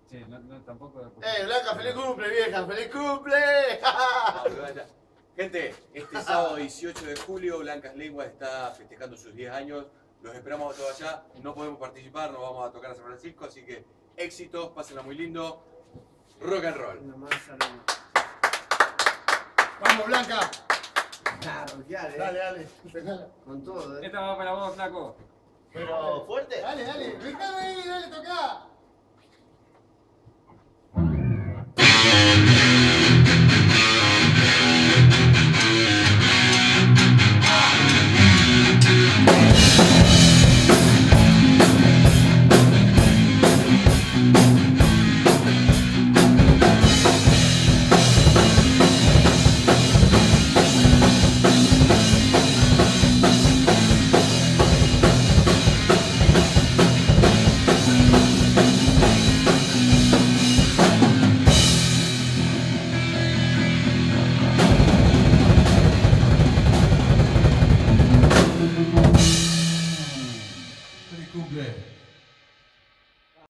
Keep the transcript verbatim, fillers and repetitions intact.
Sí, no, no, tampoco. ¡Eh, Blanca, feliz cumple, vieja! ¡Feliz cumple! Ah, gente, este sábado dieciocho de julio, Blancas Lenguas está festejando sus diez años. Los esperamos a todos allá. No podemos participar, no vamos a tocar a San Francisco, así que éxitos, pásenla muy lindo. Rock and roll. ¡Vamos, Blanca! Claro, dale, Dale, dale. Pegala. con todo, ¿eh? Esta va para vos, flaco. Pero fuerte. Dale, dale. Déjame ahí, dale, tocá. Feliz cumple.